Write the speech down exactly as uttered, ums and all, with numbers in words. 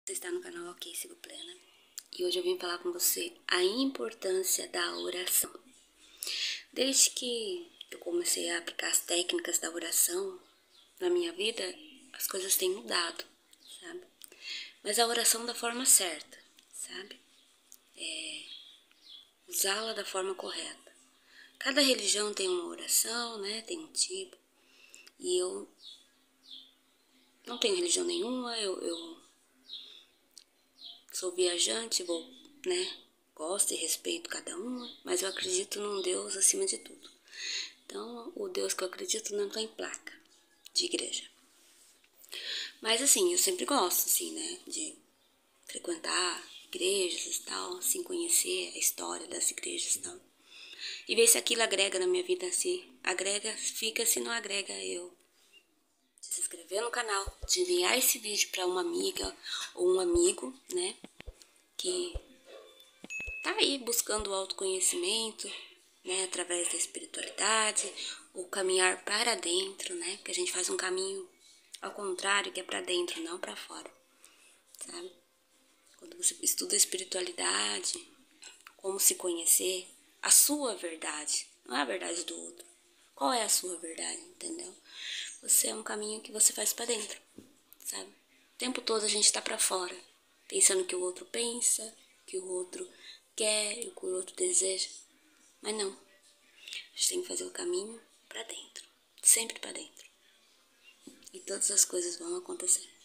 Você está no canal Ok Sigo Plena e hoje eu vim falar com você a importância da oração. Desde que eu comecei a aplicar as técnicas da oração na minha vida, as coisas têm mudado, sabe? Mas a oração da forma certa, sabe? É usá-la da forma correta. Cada religião tem uma oração, né? Tem um tipo. E eu não tenho religião nenhuma, eu... eu sou viajante, vou, né, gosto e respeito cada uma, mas eu acredito num Deus acima de tudo. Então, o Deus que eu acredito não tem placa de igreja. Mas, assim, eu sempre gosto, assim, né, de frequentar igrejas e tal, assim, conhecer a história das igrejas e tal. E ver se aquilo agrega na minha vida, se agrega, fica, se não agrega, eu de se inscrever no canal, de enviar esse vídeo para uma amiga ou um amigo, né, que tá aí buscando o autoconhecimento, né, através da espiritualidade, o caminhar para dentro, né, que a gente faz um caminho ao contrário, que é para dentro, não para fora, sabe? Quando você estuda a espiritualidade, como se conhecer, a sua verdade, não é a verdade do outro. Qual é a sua verdade, entendeu? Você é um caminho que você faz para dentro, sabe? O tempo todo a gente tá para fora, pensando o que o outro pensa, o que o outro quer, o que o outro deseja. Mas não. A gente tem que fazer o caminho para dentro, sempre para dentro. E todas as coisas vão acontecer.